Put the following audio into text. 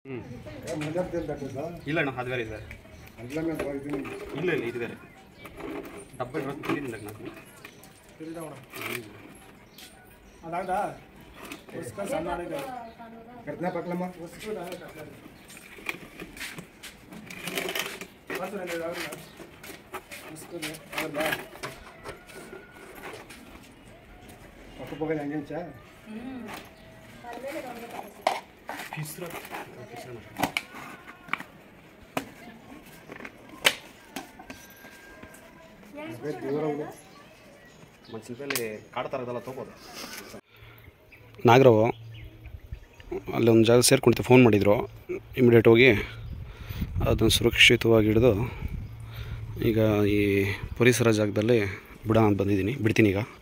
ಇಲ್ಲ ಅಣ್ಣ ಅದು ಬೇರೆ ಇದೆ ಇಲ್ಲ ಇಲ್ಲ ಇದು ಬೇರೆ ಡಬ್ಬ ತಿಂದಿಲ್ಲ ನಾನು ಅದಾದ उसका सामान है कितना पकला मार उसको डाल कर बस रहने दो उसको और बात पक्का पकड़ लेंगे चाय फिसरा ಮನ್ಸಿನಲ್ಲಿ ಕಾಡು ಥರದೆಲ್ಲ ತೊಗೋದು ನಾಗರಾವು ಅಲ್ಲಿ ಒಂದು ಜಾಗ ಸೇರ್ಕೊಂಡ್ತು ಫೋನ್ ಮಾಡಿದರು ಇಮಿಡಿಯೇಟ್ ಹೋಗಿ ಅದನ್ನು ಸುರಕ್ಷಿತವಾಗಿ ಹಿಡಿದು ಈಗ ಈ ಪರಿಸರ ಜಾಗದಲ್ಲಿ ಬಿಡೋಣ ಅಂತ ಬಿಡ್ತೀನಿ ಈಗ